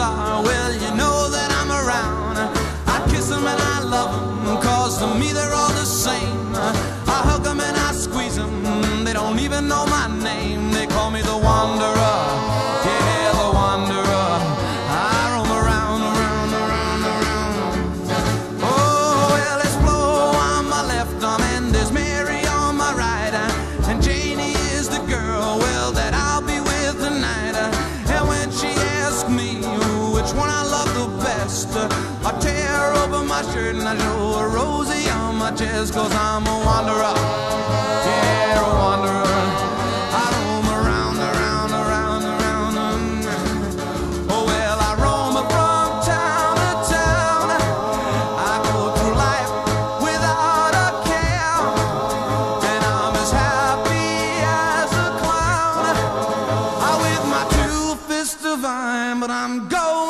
are, well, you know that I'm around. I kiss them and I love them, cause to me they're all the same. I hug them and I squeeze them, they don't even know my name. They call me the Wanderer, yeah, the Wanderer. I roam around, around, around, around. Oh, well, there's Flo on my left arm and there's Mary on my right. And Janie is the girl, well, that I'll be with tonight. And when she asks me which one I love the best, I tear open my shirt and I show a Rosie on my chest, cause I'm a wanderer, yeah, a wanderer. I roam around, around, around, around. Oh, well, I roam from town to town. I go through life without a care, and I'm as happy as a clown. I with my two fists divine, but I'm going